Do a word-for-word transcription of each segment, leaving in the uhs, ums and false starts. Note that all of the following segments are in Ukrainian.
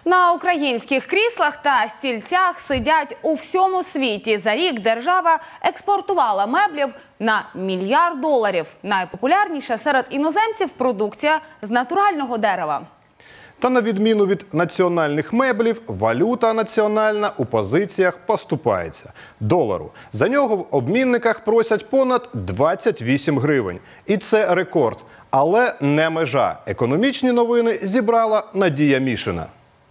На українських кріслах та стільцях сидять у всьому світі. За рік держава експортувала меблів на мільярд доларів. Найпопулярніша серед іноземців – продукція з натурального дерева. Та на відміну від національних меблів, валюта національна у позиціях поступається – долару. За нього в обмінниках просять понад двадцять вісім гривень. І це рекорд. Але не межа. Економічні новини зібрала Надія Мішина.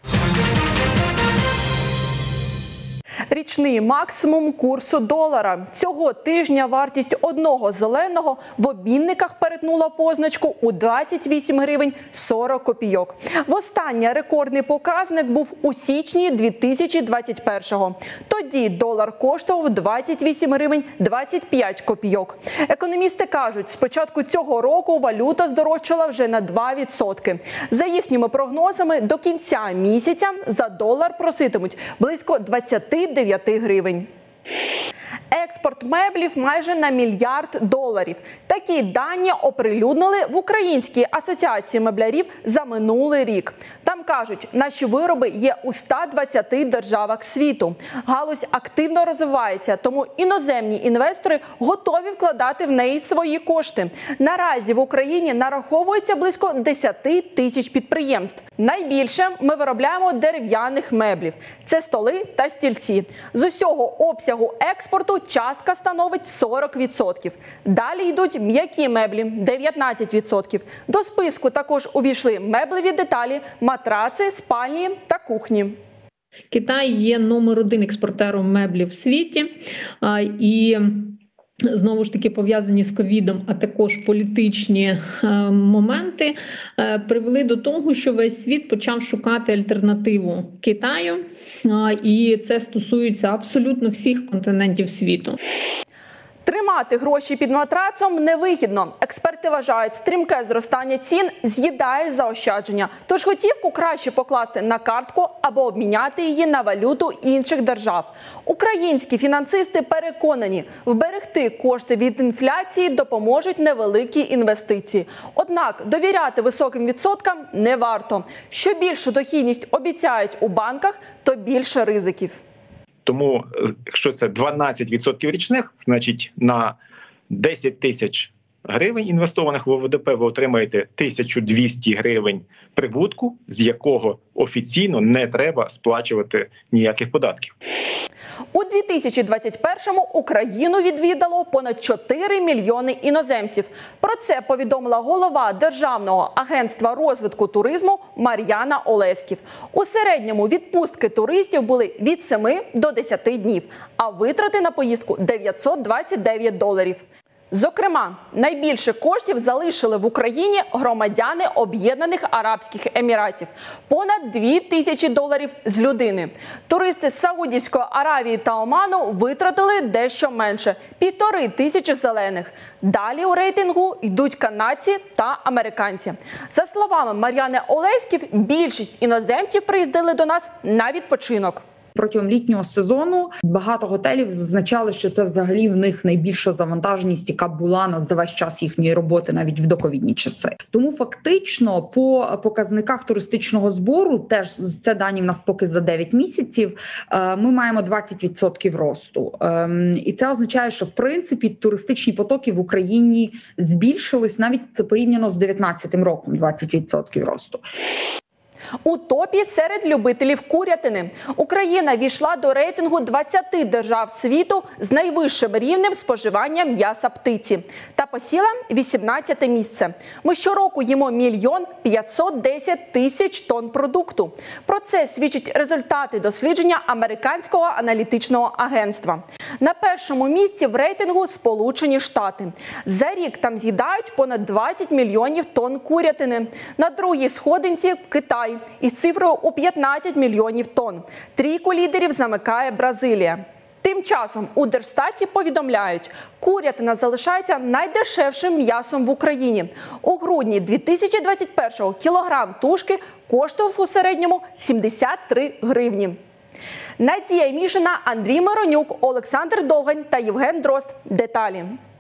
Річний максимум курсу долара. Цього тижня вартість одного зеленого в обмінниках перетнула позначку у двадцять вісім гривень сорок копійок. Востаннє рекордний показник був у січні дві тисячі двадцять першого. Тоді долар коштував двадцять вісім гривень двадцять п'ять копійок. Економісти кажуть, з початку цього року валюта здорожчала вже на два відсотки. За їхніми прогнозами, до кінця місяця за долар проситимуть близько двадцяти дев'яти гривень. Експорт меблів майже на мільярд доларів. Такі дані оприлюднили в Українській асоціації меблярів за минулий рік. Там кажуть, наші вироби є у ста двадцяти державах світу. Галузь активно розвивається, тому іноземні інвестори готові вкладати в неї свої кошти. Наразі в Україні нараховується близько десяти тисяч підприємств. Найбільше ми виробляємо дерев'яних меблів. Це столи та стільці. З усього обсягу експорту частка становить сорок відсотків. Далі йдуть м'які меблі – дев'ятнадцять відсотків. До списку також увійшли меблеві деталі, матраци, спальні та кухні. Китай є номер один експортером меблів в світі. І знову ж таки пов'язані з ковідом, а також політичні е, моменти е, привели до того, що весь світ почав шукати альтернативу Китаю. Е, і це стосується абсолютно всіх континентів світу. Тримати гроші під матрацом невигідно. Експерти вважають, стрімке зростання цін з'їдає заощадження. Тож готівку краще покласти на картку або обміняти її на валюту інших держав. Українські фінансисти переконані, вберегти кошти від інфляції допоможуть невеликі інвестиції. Однак довіряти високим відсоткам не варто. Що більшу дохідність обіцяють у банках, то більше ризиків. Тому, якщо це дванадцять відсотків річних, значить на десять тисяч гривень інвестованих в О В Д П ви отримаєте тисячу двісті гривень прибутку, з якого офіційно не треба сплачувати ніяких податків. У дві тисячі двадцять першому Україну відвідало понад чотири мільйони іноземців. Про це повідомила голова Державного агентства розвитку туризму Мар'яна Олеськів. У середньому відпустки туристів були від семи до десяти днів, а витрати на поїздку – дев'ятсот двадцять дев'ять доларів. Зокрема, найбільше коштів залишили в Україні громадяни Об'єднаних Арабських Еміратів – понад дві тисячі доларів з людини. Туристи з Саудівської Аравії та Оману витратили дещо менше – півтори тисячі зелених. Далі у рейтингу йдуть канадці та американці. За словами Мар'яни Олеськів, більшість іноземців приїздили до нас на відпочинок. Протягом літнього сезону багато готелів зазначали, що це взагалі в них найбільша завантаженість, яка була на за весь час їхньої роботи, навіть в доковідні часи. Тому фактично по показниках туристичного збору, теж це дані в нас поки за дев'ять місяців, ми маємо двадцять відсотків росту. І це означає, що в принципі туристичні потоки в Україні збільшились, навіть це порівняно з дев'ятнадцятим роком, двадцять відсотків росту. У топі серед любителів курятини. Україна війшла до рейтингу двадцяти держав світу з найвищим рівнем споживання м'яса птиці та посіла вісімнадцяте місце. Ми щороку їмо мільйон п'ятсот десять тисяч тонн продукту. Про це свідчать результати дослідження Американського аналітичного агентства. На першому місці в рейтингу Сполучені Штати. За рік там з'їдають понад двадцять мільйонів тонн курятини. На другій сходинці – Китай із цифрою у п'ятнадцять мільйонів тонн. Трійку лідерів замикає Бразилія. Тим часом у Держстаті повідомляють, курятина залишається найдешевшим м'ясом в Україні. У грудні дві тисячі двадцять першого кілограм тушки коштував у середньому сімдесят три гривні. Надія Мішина, Андрій Миронюк, Олександр Довгань та Євген Дрозд. Деталі.